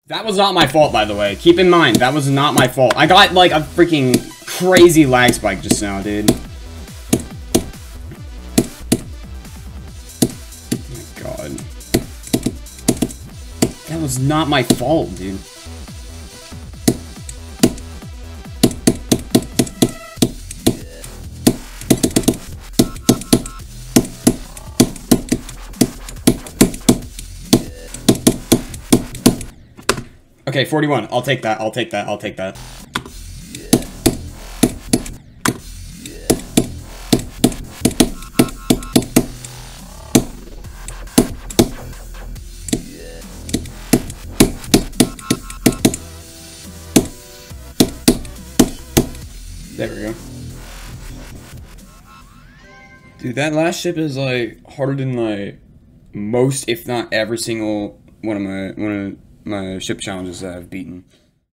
That was not my fault, by the way. Keep in mind, that was not my fault. I got, like, a freaking crazy lag spike just now, dude. Oh my god. That was not my fault, dude. Okay, 41. I'll take that. I'll take that. I'll take that. There we go. Dude, that last ship is like harder than like most, if not every single one of my ship challenges that I've beaten.